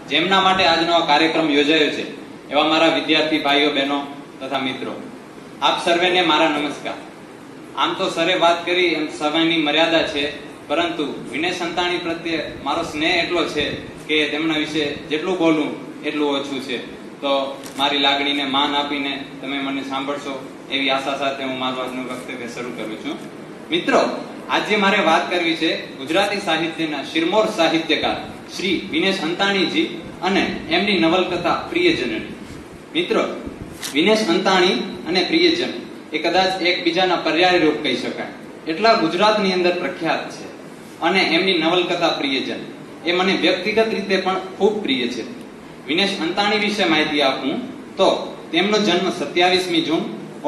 જેમના માટે આજનો આ કાર્યક્રમ યોજાયો છે એવા મારા વિદ્યાર્થી ભાઈઓ બહેનો તથા મિત્રો, આપ સર્વેને મારા નમસ્કાર. આમ તો સરે વાત કરી એમ સમયની મર્યાદા છે, પરંતુ વિનય સંતાણી પ્રત્યે મારો સ્નેહ એટલો છે કે તેમના વિશે જેટલું બોલું એટલું ઓછું છે. તો મારી લાગણીને માન આપીને તમે મને સાંભળશો એવી આશા સાથે હું મારું આજનું વક્તવ્ય શરૂ કરું છું. મિત્રો, આજે મારે વાત કરવી છે ગુજરાતી સાહિત્યના શિરમોર સાહિત્યકાર શ્રી વિનેશ અંતાણીજી અને એમની નવલકથા પ્રિયજનની. મિત્રો, વિનેશ અંતાણી અને પ્રિયજન એ કદાચ એકબીજાના પર્યાય રૂપ કહી શકાય, એટલા ગુજરાતની અંદર પ્રખ્યાત છે. અને એમની નવલકથા પ્રિયજન એ મને વ્યક્તિગત રીતે પણ ખૂબ પ્રિય છે. વિનેશ અંતાણી વિશે માહિતી આપું તો તેમનો જન્મ 27મી જૂન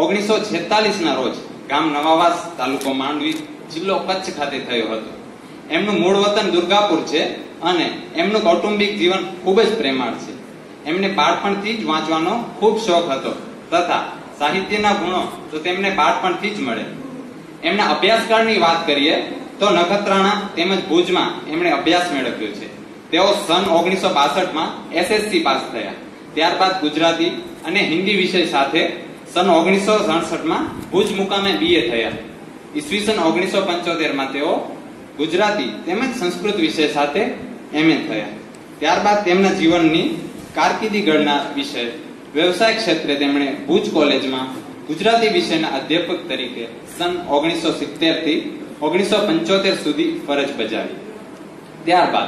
1946 ના રોજ ગામ નવાવાસ, તાલુકો માંડવી, જિલ્લો કચ્છ ખાતે થયો હતો. એમનું મૂળ વતન દુર્ગાપુર છે અને એમનું કૌટુંબિક જીવન ખૂબ જ પ્રેમાળ છે. એમને બાળપણથી જ વાંચવાનો ખૂબ શોખ હતો તથા સાહિત્યના ગુણો તો તેમને બાળપણથી જ મળે. એમના અભ્યાસકાળની વાત કરીએ તો નખત્રાણા તેમજ ભુજમાં એમણે અભ્યાસ મેળવ્યો છે. તેઓ સન 1962માં એસએસસી પાસ થયા. ત્યારબાદ ગુજરાતી અને હિન્દી વિષય સાથે સન 1967માં ભુજ મુકામે બીએ થયા. ઈસવીસન 1975માં તેઓ ગુજરાતી તેમજ સંસ્કૃત વિષય સાથે એમએ થયા. ત્યારબાદ તેમના જીવનની કારકિર્દી ઘડનાર વિષય વ્યવસાય ક્ષેત્રે તેમણે ભુજ કોલેજમાં ગુજરાતી વિષયના અધ્યાપક તરીકે સન 1970 થી 1975 સુધી ફરજ બજાવી. ત્યારબાદ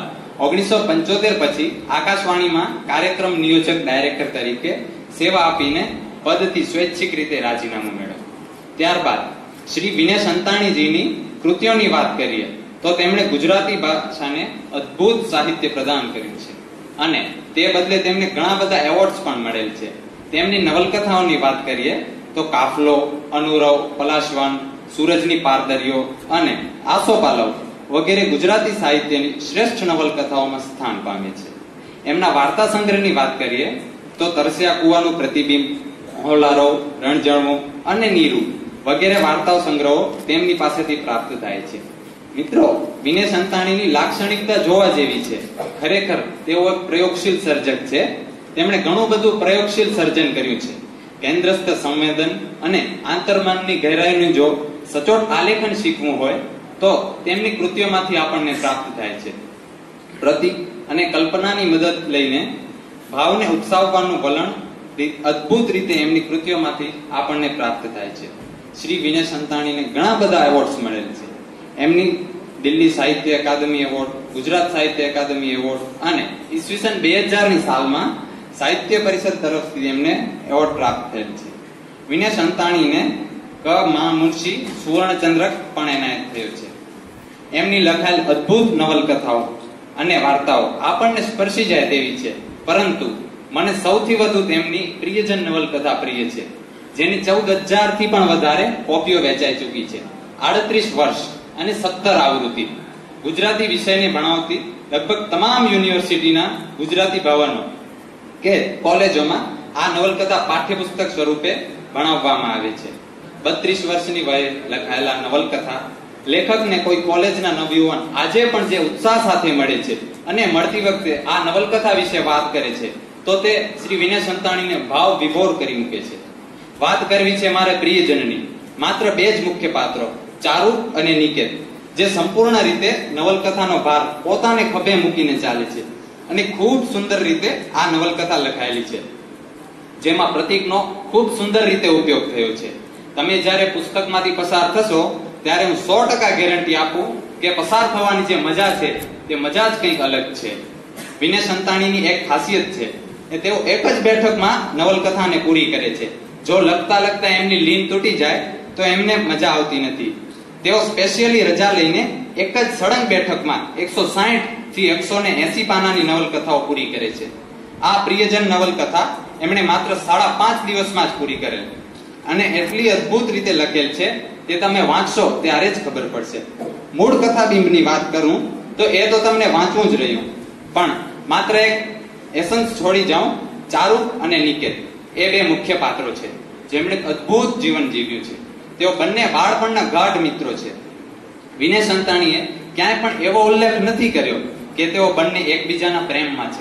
1975 પછી આકાશવાણીમાં કાર્યક્રમ નિયોજક ડાયરેક્ટર તરીકે સેવા આપીને પદથી સ્વૈચ્છિક રીતે રાજીનામું મેળવ્યું. ત્યારબાદ શ્રી વિનેશ અંતાણીજીની કૃતિઓની વાત કરીએ તો તેમણે ગુજરાતી ભાષાને અદ્ભુત સાહિત્ય પ્રદાન કર્યું છે અને તે બદલે તેમને ઘણા બધા એવોર્ડ્સ પણ મળેલ છે. તેમની નવલકથાઓની વાત કરીએ તો કાફલો, અનુરવ, પલાશવાન, સૂરજની પારદરીઓ અને આસોપાલવ વગેરે ગુજરાતી સાહિત્યની શ્રેષ્ઠ નવલકથાઓમાં સ્થાન પામે છે. એમના વાર્તા સંગ્રહની વાત કરીએ તો તરસ્યા કુવાનું પ્રતિબિંબ, હોલારો, રણજણવું અને નીરુ વગેરે વાર્તાઓ સંગ્રહો તેમની પાસેથી પ્રાપ્ત થાય છે. મિત્રો, વિનેશ અંતાણીની લાક્ષણિકતા જોવા જેવી છે. ખરેખર તેઓ એક પ્રયોગશીલ સર્જક છે. તેમણે ઘણું બધું પ્રયોગશીલ સર્જન કર્યું છે. કેન્દ્રસ્થ સંવેદન અને આંતરમનની ગહેરાઈનું જો સચોટ આલેખન શીખવું હોય તો તેમની કૃતિઓમાંથી આપણને પ્રાપ્ત થાય છે. પ્રતીક અને કલ્પનાની મદદ લઈને ભાવને ઉત્સાવવાનું વલણ અદ્ભુત રીતે એમની કૃતિઓમાંથી આપણને પ્રાપ્ત થાય છે. શ્રી વિનેશ અંતાણીને ઘણા બધા એવોર્ડ્સ મળેલ છે. એમની દિલ્હી સાહિત્ય અકાદમી એવોર્ડ, ગુજરાત સાહિત્ય અકાદમી એવોર્ડ અને ઈસવીસન 2000ની સાલમાં સાહિત્ય પરિષદ તરફથી એમને એવોર્ડ પ્રાપ્ત થયેલ છે. વિનેશ અંતાણીને ક મા મુનશી સુવર્ણચંદ્રક પણ એનાયત થયો છે. એમની લખાયેલ અદ્ભુત નવલકથાઓ અને વાર્તાઓ આપણને સ્પર્શી જાય તેવી છે, પરંતુ મને સૌથી વધુ તેમની પ્રિયજન નવલકથા પ્રિય છે, જેની 14,000 થી પણ વધારે કોપીઓ વેચાઈ ચૂકી છે. 38 વર્ષ અને 17 આવૃત્તિ ગુજરાતી વિષયને ભણાવતી લગભગ તમામ યુનિવર્સિટીના ગુજરાતી ભવનો કે કોલેજોમાં આ નવલકથા પાઠ્યપુસ્તક સ્વરૂપે ભણાવવામાં આવે છે. 32 વર્ષની વયે લખાયેલા નવલકથા લેખકને કોઈ કોલેજના નવયુવાન આજે પણ જે ઉત્સાહ સાથે મળે છે અને મળતી વખતે આ નવલકથા વિશે વાત કરે છે તો તે શ્રી વિનેશ અંતાણીને ભાવ વિભોર કરી મૂકે છે. વાત કરવી છે મારે પ્રિયજનની. માત્ર 2 જ મુખ્ય પાત્રો, ચારુ અને નિકેત, જે સંપૂર્ણ રીતે નવલકથાનો ભાર પોતાને ખભે મૂકીને ચાલે છે અને ખૂબ સુંદર રીતે આ નવલકથા લખાયેલી છે, જેમાં પ્રતીકનો ખૂબ સુંદર રીતે ઉપયોગ થયો છે. તમે જ્યારે પુસ્તકમાંથી પસાર થશો ત્યારે હું 100% ગેરંટી આપું કે પસાર થવાની જે મજા છે તે મજા જ કંઈક અલગ છે. વિનેશ અંતાણીની એક ખાસિયત છે કે તેઓ એક જ બેઠકમાં નવલકથાને પૂરી કરે છે. જો લખતા લખતા એમની લીન તૂટી જાય તો એમને મજા આવતી નથી. તેઓ સ્પેશિયલી રજા લઈને એક જ સળંગ બેઠકમાં 160 થી 180 પાનાની નવલકથાઓ પૂરી કરે છે. આ પ્રિયજન નવલકથા એમણે માત્ર 5.5 દિવસમાં જ પૂરી કરેલ અને એટલી અદ્ભુત રીતે લખેલ છે કે તમે વાંચશો ત્યારે જ ખબર પડશે. મૂળ કથાબિંબની વાત કરું તો એ તો તમને વાંચવું જ રહ્યું, પણ માત્ર એક એસન્સ છોડી જાઉં. ચારુ અને નિકેત એ 2 મુખ્ય પાત્રો છે જેમણે અદ્ભુત જીવન જીવ્યું છે. તેઓ બંને બાળપણના ગાઢ મિત્રો છે. વિનેશ અંતાણીએ ક્યાંય પણ એવો ઉલ્લેખ નથી કર્યો કે તેઓ બંને એકબીજાના પ્રેમમાં છે.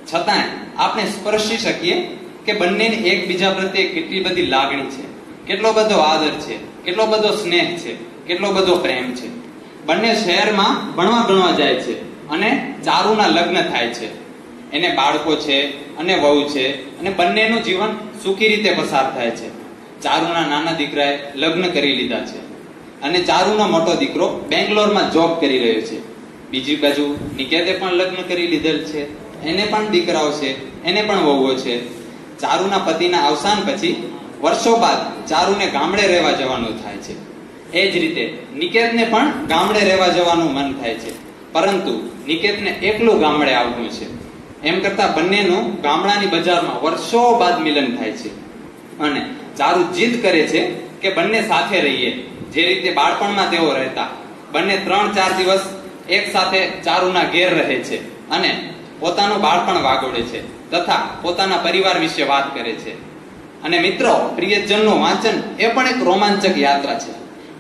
છતાંય આપણે સ્પર્શી શકીએ કે બંનેને એકબીજા પ્રત્યે કેટલી બધી લાગણી છે, કેટલો બધો આદર છે, કેટલો બધો સ્નેહ છે, કેટલો બધો પ્રેમ છે. બંને શહેરમાં ભણવા જાય છે અને ચારુના લગ્ન થાય છે. એને બાળકો છે અને વહુ છે અને બંનેનું જીવન સુખી રીતે પસાર થાય છે. ચારુના નાના દીકરાએ લગ્ન કરી લીધા છે અને ચારુનો મોટો દીકરો બેંગ્લોરમાં જોબ કરી રહ્યો છે. બીજી બાજુ નિકેતે પણ લગ્ન કરી લીધેલ છે, એને પણ દીકરાઓ છે, એને પણ વહુઓ છે. ચારુના પતિના અવસાન પછી વર્ષો બાદ ચારુને ગામડે રહેવા જવાનું થાય છે. એ જ રીતે નિકેતને પણ ગામડે રહેવા જવાનું મન થાય છે, પરંતુ નિકેતને એકલું ગામડે આવવું છે. એમ કરતા બંનેનું ગામડાની બજારમાં વર્ષો બાદ મિલન થાય છે અને ચારુ જીદ કરે છે કે બંને સાથે રહીએ, જે રીતે બાળપણમાં તેઓ રહેતા. બંને 3-4 દિવસ એક સાથે ચારુના ઘેર રહે છે અને પોતાનું બાળપણ વાગોડે છે તથા પોતાના પરિવાર વિશે વાત કરે છે. અને મિત્રો, પ્રિયજનનું વાંચન એ પણ એક રોમાંચક યાત્રા છે.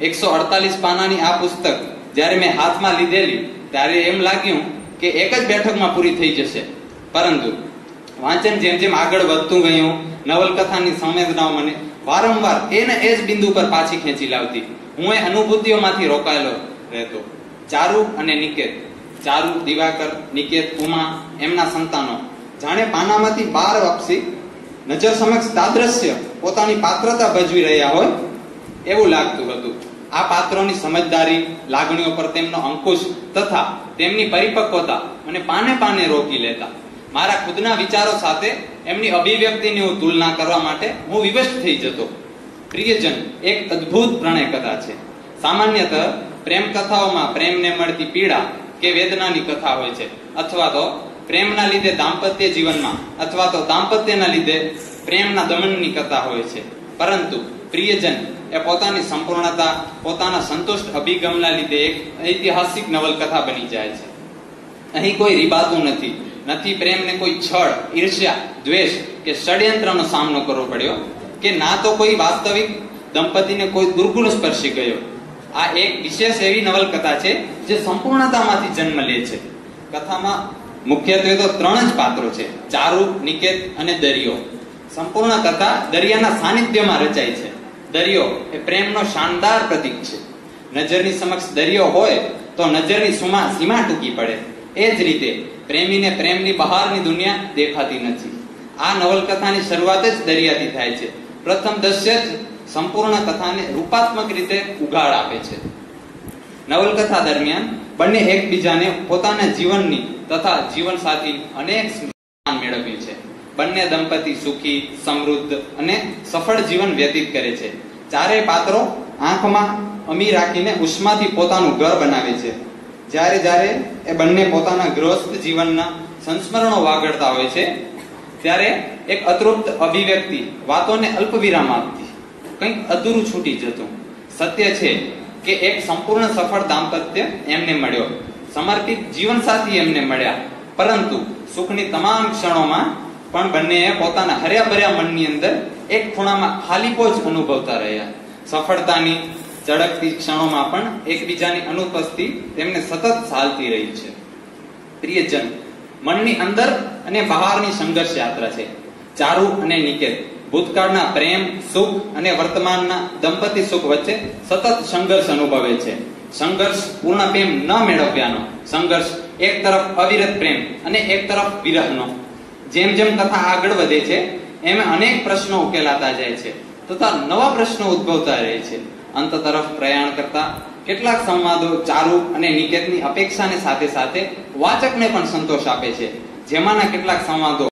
148 પાનાની આ પુસ્તક જ્યારે મેં હાથમાં લીધેલી ત્યારે એમ લાગ્યું કે એક જ બેઠકમાં પૂરી થઈ જશે, પરંતુ વાંચન જેમ જેમ આગળ વધતું ગયું, નવલકથાની સંવેદનાઓ મને વારંવાર એને એ જ બિંદુ પર પાછી ખેંચી લાવતી. હું એ અનુભૂતિઓમાંથી રોકાયેલો રહેતો. ચારુ અને નિકેત, ચારુ, દિવાકર, નિકેત, ઉમા, એમના સંતાનો જાણે પાનામાંથી બહાર વાપસી નજર સમક્ષ તાદ્રશ્ય પોતાની પાત્રતા ભજવી રહ્યા હોય એવું લાગતું હતું. આ પાત્રોની સમજદારી, લાગણીઓ પર તેમનો અંકુશ તથા તેમની પરિપક્વતા મને પાને રોકી લેતા. મારા ખુદના વિચારો સાથે એમની અભિવ્યક્તિની હું તુલના કરવા માટે હું વિવશ થઈ જતો. પ્રિયજન એક અદ્ભુત પ્રણય કથા છે. સામાન્યતઃ પ્રેમ કથાઓમાં પ્રેમને મળતી પીડા કે વેદનાની કથા હોય છે, અથવા તો પ્રેમના લીધે દાંપત્ય જીવનમાં અથવા તો દાંપત્યના લીધે પ્રેમના દમનની કથા હોય છે. પરંતુ પ્રિયજન એ પોતાની સંપૂર્ણતા, પોતાના સંતુષ્ટ અભિગમના લીધે એક ઐતિહાસિક નવલકથા બની જાય છે. અહીં કોઈ રીબાતું નથી પ્રેમને કોઈ છળ, ઈર્ષ્યા, દ્વેષ કે ષડયંત્રનો સામનો કરવો પડ્યો, કે ના તો કોઈ વાસ્તવિક દંપતીને કોઈ દુર્ગુણ સ્પર્શી ગયો. આ એક વિશેષ એવી નવલકથા છે જે સંપૂર્ણતામાંથી જન્મ લે છે. કથામાં મુખ્યત્વે તો 3 જ પાત્રો છે, ચારુ, નિકેત અને દરિયો. સંપૂર્ણ કથા દરિયાના સાનિધ્યમાં રચાય છે. દરિયો એ પ્રેમનો શાનદાર પ્રતીક છે. નજરની સમક્ષ દરિયો હોય તો નજરની સીમા ટૂંકી પડે. એ જ રીતે પ્રેમીને પ્રેમની બહારની દુનિયા દેખાતી નથી. આ નવલકથાની શરૂઆત જ દરિયાથી થાય છે. પ્રથમ દ્રશ્ય જ સંપૂર્ણ કથાને રૂપાત્મક રીતે ઉઘાડ આપે છે. નવલકથા દરમિયાન બંને એકબીજાને પોતાના જીવનની તથા જીવનસાથી અનેક જ્ઞાન મેળવ્યું છે. બંને દંપતી સુખી, સમૃદ્ધ અને સફળ જીવન વ્યતીત કરે છે. ચારેય પાત્રો આંખમાં અમી રાખીને ઉષ્માથી પોતાનું ઘર બનાવે છે. જ્યારે એ બંને પોતાના ગૃહસ્થ જીવનના સંસ્મરણો વાગડતા હોય છે ત્યારે એક અતૃપ્ત અભિવ્યક્તિ વાતોને અલ્પ વિરામ આપતી, કંઈક અધૂરું છૂટી જતું. સત્ય છે કે એક સંપૂર્ણ સફળ દાંપત્ય એમને મળ્યો, સમર્પિત જીવનસાથી એમને મળ્યા, પરંતુ સુખની તમામ ક્ષણોમાં પણ બંનેએ પોતાના હર્યાભર્યા મનની અંદર એક ખૂણામાં ખાલીપો જ અનુભવતા રહ્યા. સફળતાની ઝડપતી ક્ષણોમાં પણ એકબીજાની અનુપસ્થિતિ તેમને સતત ચાલતી રહી છે. પ્રિયજન મનની અંદર અને બહારની સંઘર્ષ યાત્રા છે. ચારુ અને નિકેત ભૂતકાળના પ્રેમ, સુખ અને વર્તમાનના દંપતી સુખ વચ્ચે સતત સંઘર્ષ અનુભવે છે. સંઘર્ષ પૂર્ણ પ્રેમ ન મેળવ્યાનો, સંઘર્ષ એક તરફ અવિરત પ્રેમ અને એક તરફ વિરહનો. જેમ જેમ કથા આગળ વધે છે એમ અનેક પ્રશ્નો ઉકેલાતા જાય છે તથા નવા પ્રશ્નો ઉદ્ભવતા રહે છે. અંત તરફ પ્રયાણ કરતા કેટલાક સંવાદો ચારુ અને નિકેતની અપેક્ષાને સાથે સાથે વાચકને પણ સંતોષ આપે છે. જેમાંના કેટલાક સંવાદો